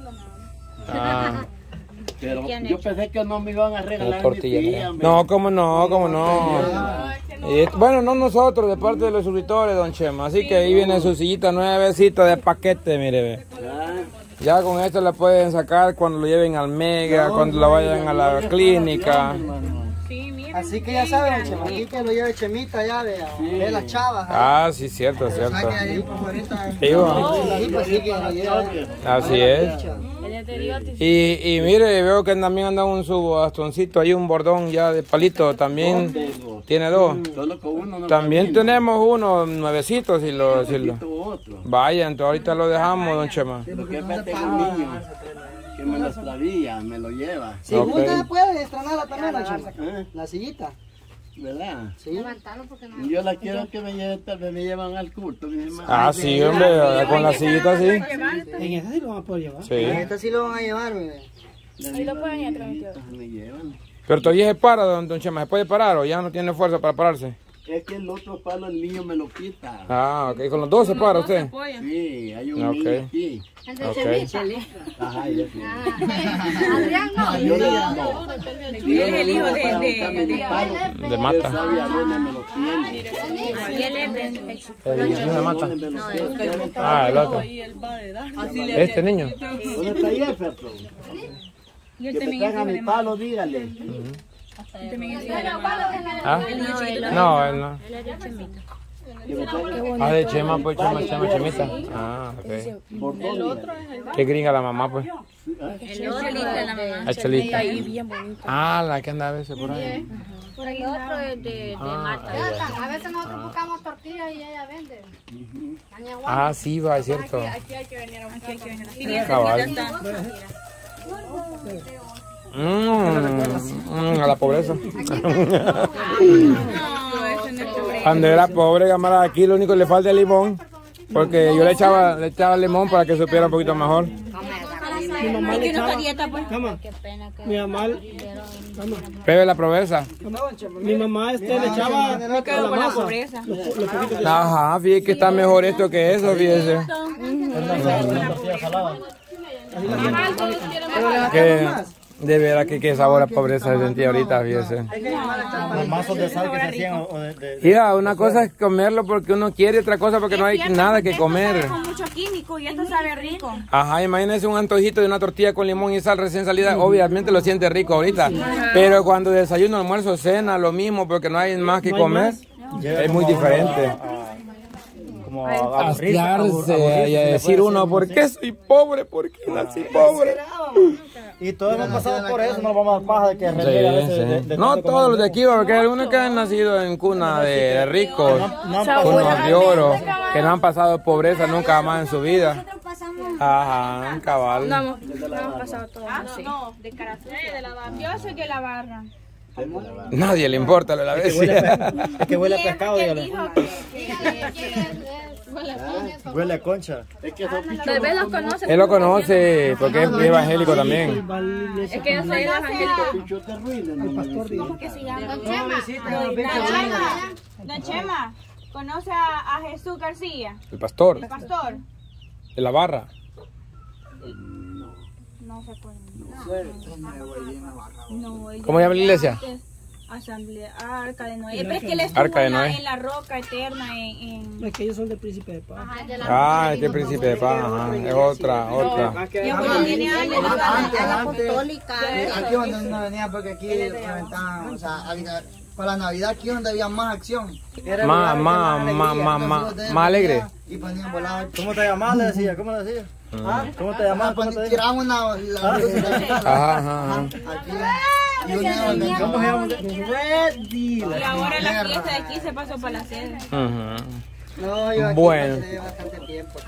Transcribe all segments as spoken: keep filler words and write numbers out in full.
Ah. Pero yo pensé que no me iban a regalar mi tía. No, cómo no, cómo no. Y, bueno, no nosotros, de parte de los suscriptores, don Chema. Así que ahí viene su sillita nuevecita de paquete, mire, ve. Ya con esto la pueden sacar cuando lo lleven al Mega, cuando la vayan a la clínica. Así que ya saben, Chema, aquí que lo lleve Chemita, ya vea, ve las chavas. Ah, sí, cierto, cierto. Así es. Y, y mire, veo que también anda un subastoncito ahí, un bordón ya de palito, también tiene dos. También tenemos uno nuevecitos y lo, si lo... Vaya, entonces ahorita lo dejamos, don Chema. Porque es que un niño que me lo extravía, me lo lleva. Si okay. Gusta puede estrenarla también, don Chema. ¿Eh? La sillita. ¿Verdad? Sí. Y yo la quiero que me lleven, tal vez me llevan al culto. Ah, sí, hombre, con la sillita así. En esta sí lo van a poder llevar. Sí. En esta sí lo van a llevar, bebé. Ahí lo pueden ir a transmitir. Me llevan. Pero todavía se para, don, don Chema, ¿se puede parar o ya no tiene fuerza para pararse? Es que el otro palo el niño me lo quita. Ah, ok. ¿Con los dos se para usted? Sí, hay un okay. niño aquí. Okay. Ajá, yo sí. Adrián no. Yo le llamo. Y es el hijo de... De, de Mata. Y él es... ¿El hijo de Mata? Ah, el otro. ¿Este niño? ¿Dónde está Jefferson? Que me traiga mi palo, dígale. ¿Ah? No, él no. Ah, de Chema, pues Chema, Chema, Chemita. Ah, ok. ¿Qué gringa la mamá, pues? El otro de la mamá. Chelita. Ah, la que anda a veces por ahí. Por ahí otro es de, de Marta. A veces nosotros buscamos tortillas y ella vende. Ah, sí, va, es cierto. Aquí hay que venir a aquí hay que venir a cabal. Mmm, a la pobreza. Cuando era pobre, camarada, aquí lo único que le falta es limón. Porque yo le echaba, le echaba limón para que supiera un poquito mejor. Mi mamá le echaba... Mi mamá... Bebe la pobreza. Mi mamá este le echaba... la pobreza. Ajá, fíjese que está mejor esto que eso, fíjese. Que... De veras que qué sabor a pobreza se sentía ahorita, fíjese. Los mazos de sal que se hacían. Mira, una cosa es comerlo porque uno quiere, otra cosa porque no hay nada que comer. Esto sabe con mucho químico y esto sabe rico. Ajá, imagínese un antojito de una tortilla con limón y sal recién salida, obviamente lo siente rico ahorita. Pero cuando desayuno, almuerzo, cena, lo mismo porque no hay más que comer, es muy diferente. A hastiarse y a decir uno, ¿por qué soy pobre? ¿Por qué nací pobre? Y todos hemos pasado por eso, no vamos a dar paja de que sí, sí. de, de no todos los de aquí, porque hay algunos que han nacido en cuna de, de ricos, no, no cunas de oro, que no han pasado pobreza nunca más en su vida. Ajá, cabal. No, no hemos pasado todo así. No, de cara de la barra. Yo soy de la barra. Nadie le importa lo de la vez. Es que huele a pescado, dígale. Huele a concha. Es que tal vez los conoce. Él lo conoce porque es evangélico también. Es que yo soy evangélico. ¿Cómo que se llama? Don Chema. Don Chema, ¿conoce a, a Jesús García? El pastor. El pastor. De la barra. No. No se puede. No, ¿cómo llama la iglesia? Asamblea, Arca de Noé. Es que él estuvo Arca de en, la, Noé. en la roca eterna. En, en... Es que ellos son del Príncipe de Paz. Ah, es que el Príncipe de Paz, ajá. Es otra, otra. Yo cuando vine a la apostólica. Aquí donde no venía porque aquí reventaban, o sea, para la Navidad aquí donde había más acción. Más, más, más, más, más, más alegre. Y ponían voladas. ¿Cómo te llamabas? Le decía, ¿cómo le decía? ¿Cómo te llamabas? Tiraban una... Ajá, ajá. Y ¿cómo se llama? Y ahora la fiesta de aquí se pasó para la sede. No, yo aquí bueno. pasé bastante tiempo.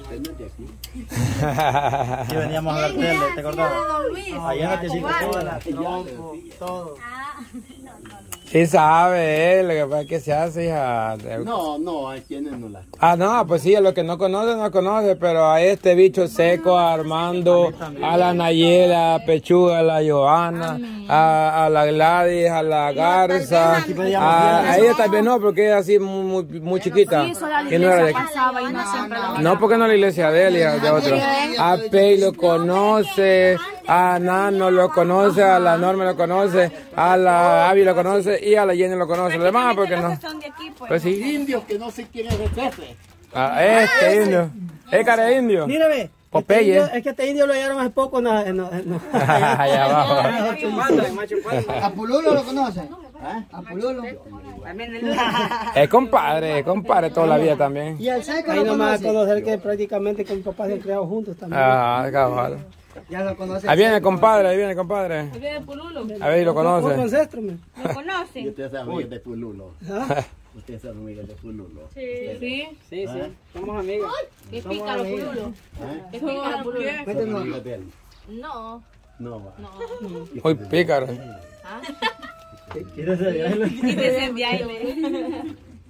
Sí, veníamos a ver tele, ¿te acordás? Allá te sigo todo. Todo. Sí sabe, eh, lo que pasa es que se hace, hija. No, no, hay quienes no la... Ah, no, pues sí, a los que no conocen, no conocen, pero a este bicho seco, a Armando, a la Nayela, a Pechuga, a la Johanna, a, a la Gladys, a la Garza, a, a ella también no, porque es así muy, muy, muy chiquita. Y no era de aquí. No, porque no es la iglesia de él, hija, de otro. A Pei lo conoce, a Nano lo conoce, a la Norma lo conoce, a la Avi lo conoce y a la Jenny lo conoce. Los demás, porque no. Pues sí. Indios que no sé quién es el jefe. Ah, este indio. Es cara de indio. Mírame. Popeye. Este es que este indio lo hallaron hace poco en, en, en, allá abajo. ¿A Pululo lo conoce? ¿Eh? ¿A Pululo? Es compadre, es compadre toda la vida también. ¿Y al Seco ahí lo nomás conoce? a conocer que prácticamente con mi papá se han criado juntos también. Ah, cabal. Ya lo conoce. Ahí viene el compadre, ahí viene el compadre. Ahí viene Pululo. A ver, lo Por conoce. ancestro, me. ¿Lo Y conocen? ustedes son amigas de Pululo. ¿Ah? Ustedes son amigas de Pululo. Sí. Sí, sí, sí. Somos amigos. ¿Qué pica los Pululo? ¿Eh? ¿Qué pica los Pululo? ¿Son amigas de él? No. No, va. Muy pícaro. ¿Quieres ser Y de aire.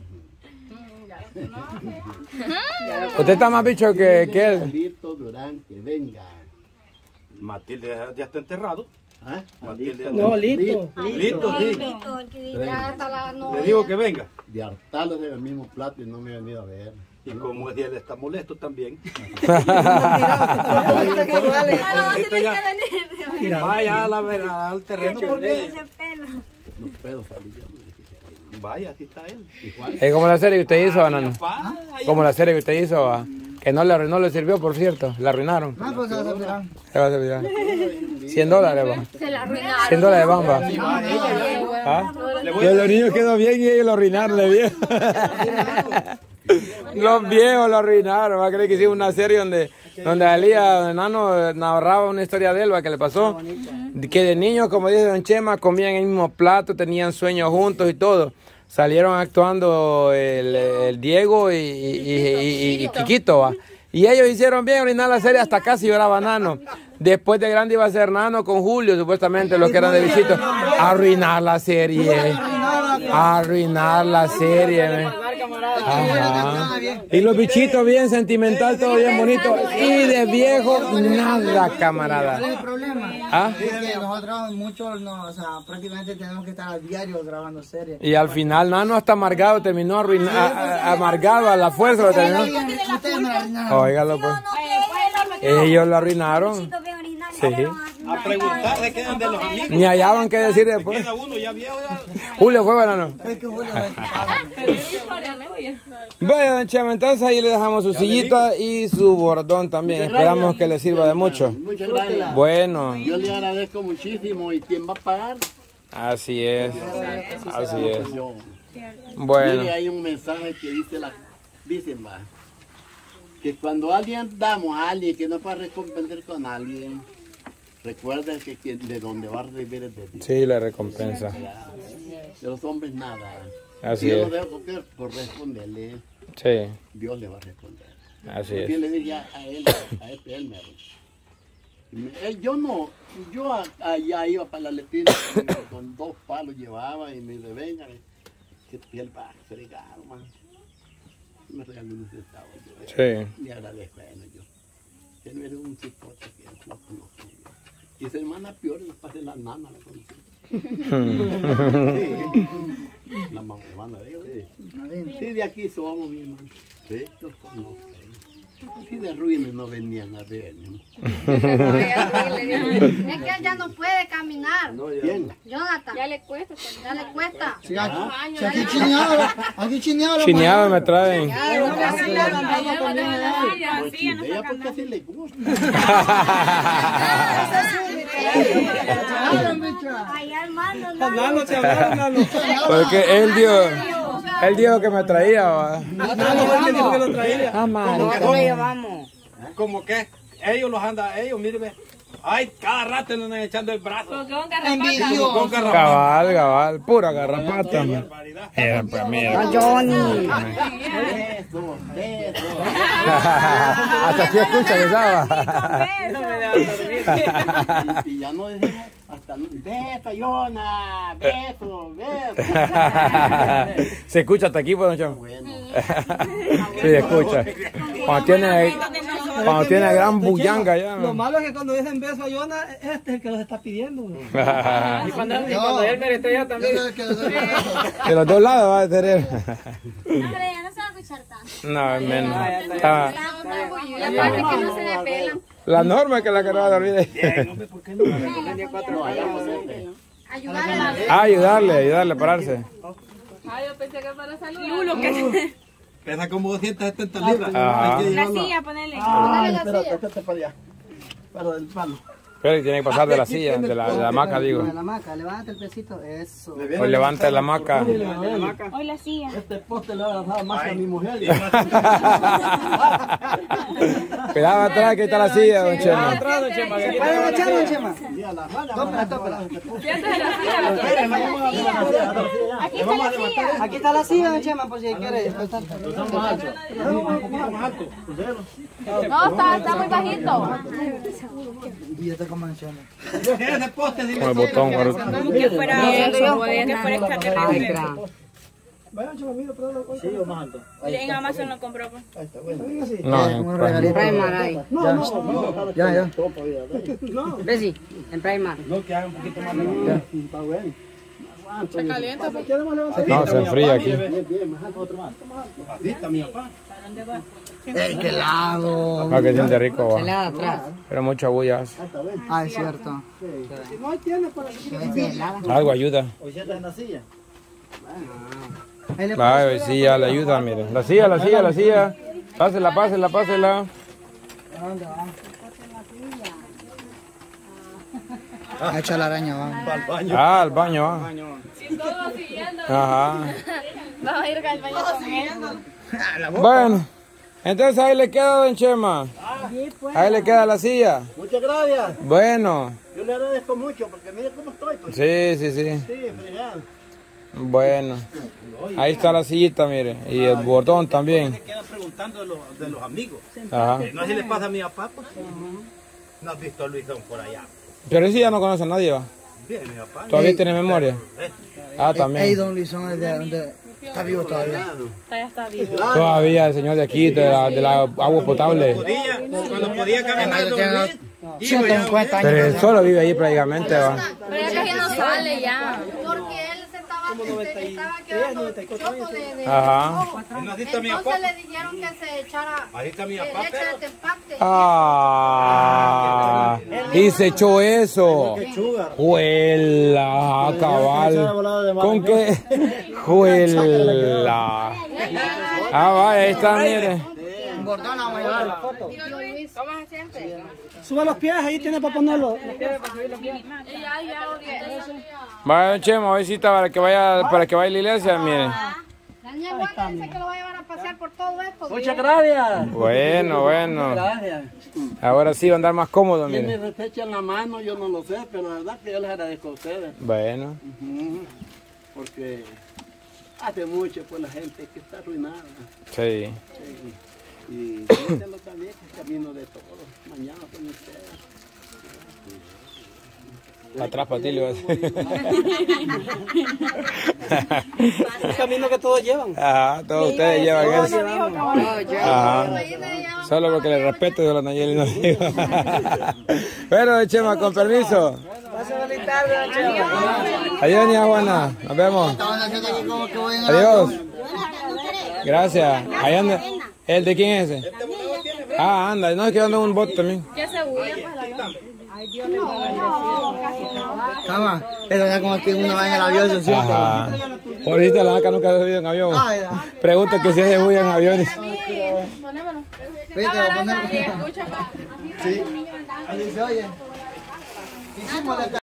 Usted está más bicho que, que él. Lito Durán, que venga. Matilde ya, ya está enterrado. ¿Ah? Matilde No, listo. Listo, sí. Ya hasta la no. Le digo que venga. De hartarlos en el mismo plato y no me he venido a ver. Y como él está molesto también. Esto ya. Vaya a la verdad al terreno porque No puedo salir yo. vaya, así está él. Es como la serie que usted hizo, Nano. Pa, Como la serie que usted hizo, va. Que no le, no le sirvió, por cierto. La arruinaron. Ah, pues se va a servir. Se va a servir. cien dólares, va. Se la arruinaron. cien dólares, bamba. ¿Ah? Que los niños quedó bien y ellos lo arruinaron, le vieron. Los viejos lo arruinaron. Va a creer que hicimos una serie donde, donde Alía, donde Nano narraba una historia de él, va, que le pasó. Que de niños, como dice Don Chema, comían el mismo plato, tenían sueños juntos y todo. Salieron actuando el, el Diego y, y, y, y Quiquito, va. Y ellos hicieron bien orinar la serie, hasta casi lloraba Nano. Después de grande iba a ser Nano con Julio, supuestamente, los que eran de visito. Arruinar la serie. Arruinar la serie. Ajá. Y los bichitos bien sentimental, todo bien bonito. Y de viejo, nada, camarada. ¿Cuál es el problema? ¿Ah? Es que nosotros muchos, no, o sea, prácticamente tenemos que estar a diario grabando series. Y al final Nano hasta amargado terminó arruinado, amargado a la fuerza lo terminó. Ustedes me arruinaron. Óigalo pues. Ellos lo arruinaron. Sí. a preguntar se quedan de los amigos. Ni hallaban qué decir después. Queda uno ya viejo. Ya. Julio fue banano. Es que Julio me Bueno, don Chema, entonces ahí le dejamos su sillita y su bordón también. Esperamos que le sirva de mucho. Muchas gracias. Bueno, Yo le agradezco muchísimo. ¿Y quién va a pagar? así es. Así es. Yo. Bueno. Mire, hay un mensaje que dice la, dicen, va, que cuando alguien damos a alguien que no puede recompensar con alguien, recuerda que quien, de donde va a recibir es de Dios. Sí, la recompensa. De los hombres nada. Así si yo es. no debo corresponderle, Sí, Dios le va a responder. así Porque es. le dije a, a él, a este él me y me- él- yo no, yo a- allá iba para la letrina con, con dos palos llevaba y me dice, venga, que piel va a fregar, man. Me regaló unos centavos. Yo, Sí. le agradezco a él, yo. Él era un chicote que él no conozco. Y su hermana peor, le pasé la nana, la conocí. Sí. La mamá hermana de él. Sí. Sí, de aquí somos, mi hermano. Sí, los conozco. Sí, de ruines no venían a ver. ¿No? Es que él ya no puede caminar. ¿Quién? Jonathan. Ya le cuesta. Ya le cuesta. Sí, aquí, si aquí chineado, aquí chineado. lo Chineado me traen. Pues chidea porque así le gusta. Allá hermano. Nano, te hablaron, Nano. Porque él dio, él dijo que me traía. va. Nano fue el que dijo que lo traía. Ah, man. Como que ellos los andan, ellos, míreme. Ay, cada rato nos andan echando el brazo. Envidioso. Con garrafón. Cabal, cabal, pura garrapata. Barbaridad. Eh, pues, mira. Johnny. besos, besos. Hasta aquí escucha que estaba. Y, y ya no decimos hasta beso, Yona, beso, beso. Se escucha hasta aquí, pues, don Chema. Bueno, Sí, se escucha. Cuando tiene, cuando tiene gran bullanga ya. Lo malo es que cuando dicen beso a Yona, este es el que los está pidiendo. güey. Y cuando, y cuando él me está allá también. De los dos lados va a tener. Pero ya no se va a escuchar tanto. No, menos. Ah, Y aparte que no se depelan. la norma es que la que no va a dormir. Ayudarle a Ah, ayudarle, ayudarle a pararse. Ay, yo pensé que para saludar. Pesa como doscientas setenta libras. Ajá. Hay que La llevarlo. silla, ponele. ay, espérate, espérate para allá. Para el palo. Pero tiene que pasar de la silla, de la, de la hamaca, digo. De la maca, levanta el pesito, eso. Pues levanta la hamaca. Hoy la silla. Este poste le va a dar más a mi mujer. Cuidado atrás, que está la silla, don Chema. Atrás, don Chema, que aquí ¿Pueden está- echar, don Chema? Ya la raya, Tópela, tópela. Aquí está la silla. Aquí está la silla, don Chema, por si quiere despertar. No, está, está muy bajito. Y yo te como don Chema. Ese poste sí Con el botón, pero- Como que fuera, como que fuera extraterrestre. En Amazon lo compró. Pues. No, Un no, regalito. Primar ahí. Ya, ya. Bessie, en Primar. Está bueno. no, se enfría aquí. Así está mi papá. ¡Ey, qué lado! No, que siente rico, Se le va. da atrás. Pero mucha bulla hace. Ah, es cierto. Algo ayuda. Ahí le Ay, sí, ya le ayuda, mire. La silla, la silla, la silla. Pásela, pásela, pásela. ha hecho la araña, va. Ah, al baño, va. Ajá. Vamos a ir al baño con él. Bueno, entonces ahí le queda, don Chema. Ahí le queda la silla. Muchas gracias. Bueno, Yo le agradezco mucho porque mire cómo estoy. Pues. sí, sí, sí. Sí, fregado. Bueno, ahí está la sillita, mire. Y el botón también. Queda preguntando de los, de los amigos. Ajá. No sé si le pasa a mi papá, pues. No has visto a Luisón por allá. Pero ese ya no conoce a nadie, va. Bien, mi papá. ¿Todavía tiene memoria? Ah, Ey, también. don Luisón es de donde está vivo todavía. Ya está vivo. Todavía el señor de aquí, de la, de la agua potable. Podía, cuando podía caminar, don Luis, ciento cincuenta años. Pero él solo vive ahí prácticamente, va. Pero ya casi no sale ya. Porque él se estaba, se estaba quedando choco de, de Ajá. no has visto a mi papá. Entonces le dijeron que se echara Ahí está mi eh, papá, leche pero. de tempate. Ah, y se echó eso. Juela, cabal. ¿Con qué? Juela. Ah, vaya, ahí está, mire. Gordona, vamos a llevar la foto. ¿Cómo es siempre? Sube los pies, ahí tiene para ponerlo. Vaya, don Chema, hoy cita para que vaya, para que vaya a la iglesia, mire. La niña Wanda dice que lo va a llevar a pasear por todo esto. Muchas gracias. Bueno, bueno. Gracias. Ahora sí va a andar más cómodo, Tiene mire. rececha en la mano, yo no lo sé, pero la verdad que yo les agradezco a ustedes. Bueno. Ujú. Porque hace mucho pues la gente que está arruinada. Sí. Sí. Y piénselo también que es camino de todos. Mañana con ustedes. Atrás para ti le voy a decir. El camino que todos llevan. Ajá, todos ustedes llevan eso. Ajá. Solo porque le respeto de los Nayeli no digo. Bueno, don Chema, con permiso. Adiós, niña Juana. Nos vemos. Adiós. Gracias. Ahí anda. ¿El de quién es ese? Ah, anda. No, es que anda un bote también. Ya se huye, pues, la Cama, eso ya como que uno va en el avión, se siente. Ajá. Pobrecita, la vaca nunca ha subido en avión. Ay, ya. Pregunta que si se huye en aviones. Vete, voy a poner. Sí. Así se oye. Hicimos la